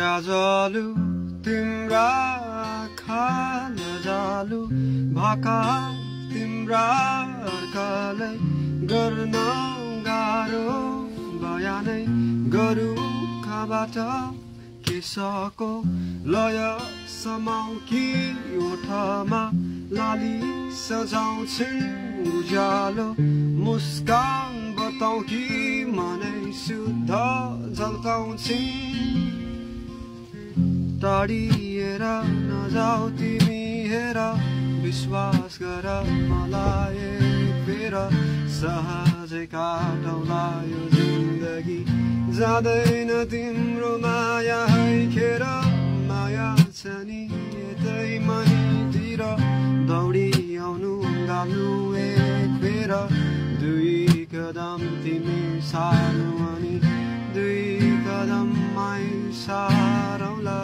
गाजलु तिम्रा खान जालु भाका तिम्रा अर्कालै गर्न गाह्रो बयानै गरु खाबाट केशको लय समाउ कि ओठमा लाली सजाउँछिन् उज्यालो मुस्कान बताउ कि मनै शुद्ध झल्काउँछिन् टाढिएर नजाऊ तिमी हेर विश्वास गर मलाई एक फेर सहजै काटौँला यो जिन्दगी जाँदैन तिम्रो माया हैखेर माया छ नि यतै मनीतिर दौडी आउनु गाल्नु एक फेर दुई कदम तिमी सार्नु अनि दुई कदममै सारौँला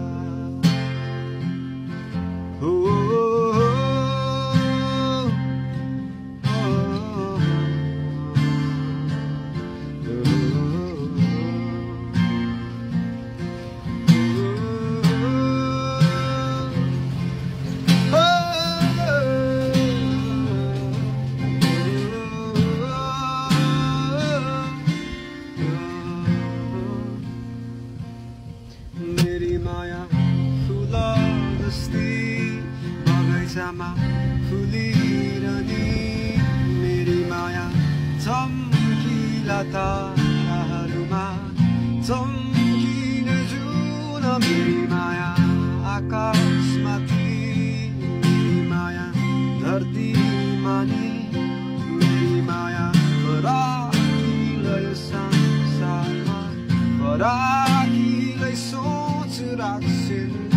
मेरी माया फुल जस्तै बगैँचामा फुलिरहने मेरी माया चम्किला ताराहरूमा चम्किने जुन मेरी माया आकाशमाथि मेरी माया धरतीमा नि मेरी माया फराकिलो यो संसारमा फराकिलै सोच राख्छिन्